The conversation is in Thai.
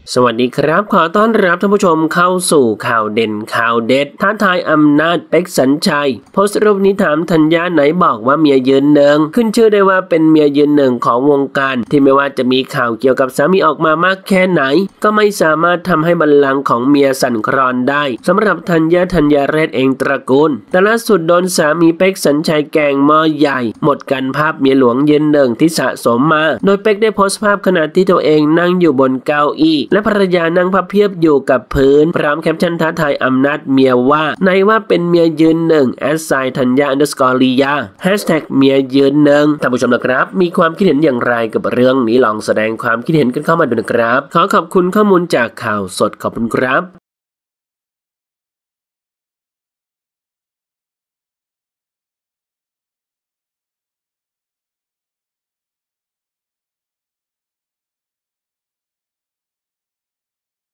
สวัสดีครับขอต้อนรับท่านผู้ชมเข้าสู่ข่าวเด่นข่าวเด็ดท้าทายอำนาจเป็กสัญชัยโพสต์รูปนี้ถามธัญญาไหนบอกว่าเมียยืนหนึ่งขึ้นชื่อได้ว่าเป็นเมียยืนหนึ่งของวงการที่ไม่ว่าจะมีข่าวเกี่ยวกับสามีออกมามากแค่ไหนก็ไม่สามารถทำให้บัลลังก์ของเมียสั่นคลอนได้สำหรับธัญญาเรศเองตระกูลแต่ล่าสุดโดนสามีเป็กสัญชัยแกงหม้อใหญ่หมดกันภาพเมียหลวงยืนหนึ่งที่สะสมมาโดยเป็กได้โพสต์ภาพขณะที่ตัวเองนั่งอยู่บนเก้าอี้และภรรยานั่งพับเพียบอยู่กับพื้นพร้อมแคปชั่นท้าทายอำนาจเมียว่าในว่าเป็นเมียยืนหนึ่งธัญญา_ลียาเมียยืนหนึ่งท่านผู้ชมนะครับมีความคิดเห็นอย่างไรกับเรื่องนี้ลองแสดงความคิดเห็นกันเข้ามาดูนะครับขอขอบคุณข้อมูลจากข่าวสดขอบคุณครับ